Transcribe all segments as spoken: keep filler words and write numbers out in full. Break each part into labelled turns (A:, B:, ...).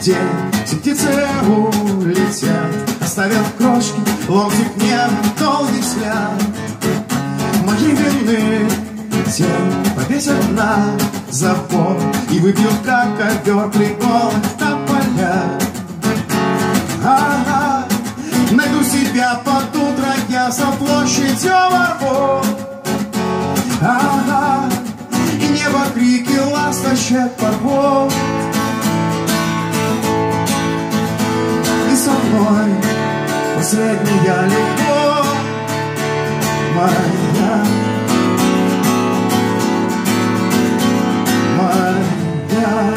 A: день все птицы улетят, оставят крошки, ломтик неба, долгий взгляд. Моей вины тень повесят на забор и выпьют, как ковер, приколы на поля. Ага, найду себя под утро я за площадью ворву. Ага, и небо крики ласточек порву. И со мной последняя любовь моя. Моя.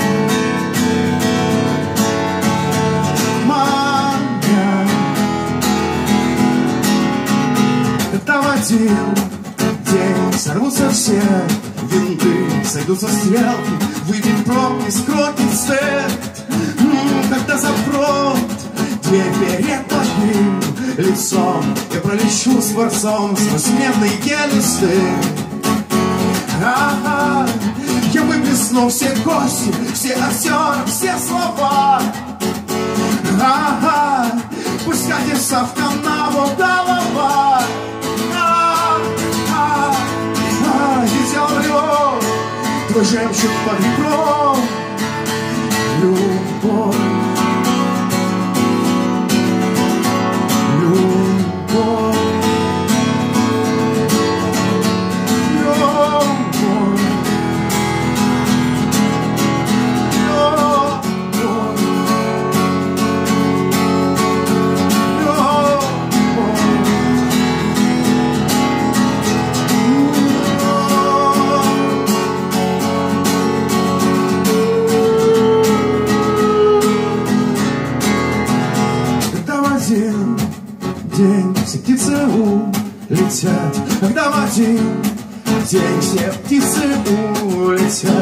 A: Моя. Когда в один день сорвутся все винты, сойдутся стрелки, выйдем пробки, скротит свет. Когда запрут дверь перед моим лицом, я пролечу скворцом сквозь медные листы. Ага, я выплесну все кости, все озера, все слова. Ага, пусть катится в канаву голова. Я умру, твой жемчуг под ребром. Любовь, любовь, любовь, день все птицы улетят, когда в один день все птицы улетят.